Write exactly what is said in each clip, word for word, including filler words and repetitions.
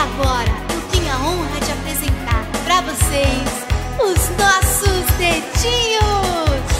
agora eu tenho a honra de apresentar pra vocês os nossos dedinhos.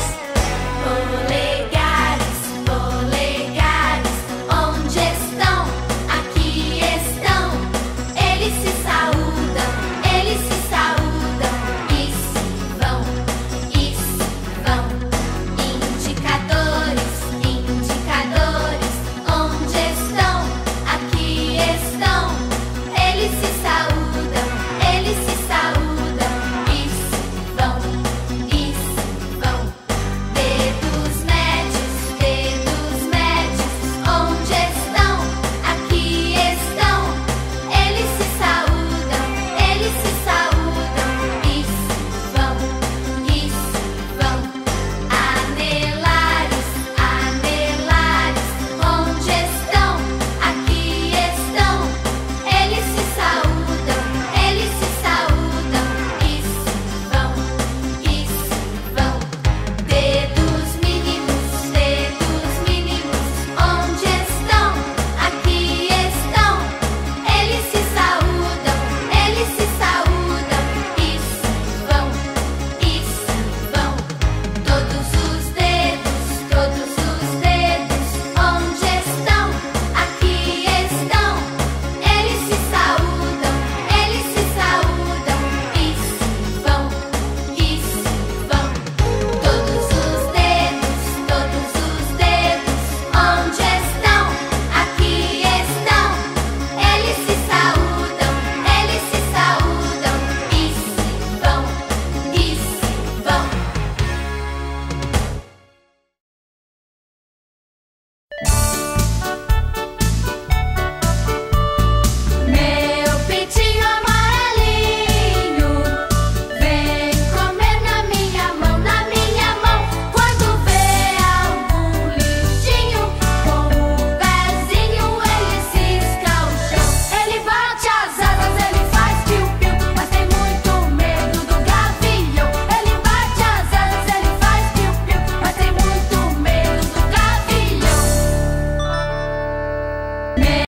Polegares, polegares, onde estão? Aqui estão. Eles se saúdam, eles se saúdam e se vão, e se vão. Indicadores, indicadores, onde estão? Aqui estão. Eles se saúdam, eles se saúdam e se vão, e se vão. Dedos médios, dedos médios, onde estão? Aqui estão. Eles se saúdam, eles se saúdam e se vão, e se vão. Anelares, anelares, onde estão? Aqui estão. Eles se saúdam, eles se saúdam e se vão, e se vão. Dedos mínimos, dedos mínimos, onde estão? Aqui estão. Eles se saúdam, eles se saúdam e se vão, e se vão. Todos os dedos, todos os dedos, onde estão? Aqui estão. Eles se saúdam, eles se saúdam e se vão, e se vão. Todos os dedos, todos os dedos, onde estão? Aqui estão. Eles se saúdam, eles se saúdam e se vão, e se vão. Meu pintinho amarelinho, vem comer na minha mão, na minha mão. Quando vê algum lixinho, com o pezinho ele cisca o chão. Ele bate as asas, ele faz piu-piu, mas tem muito medo do gavião. Ele bate as asas, ele faz piu-piu, mas tem muito medo do gavião.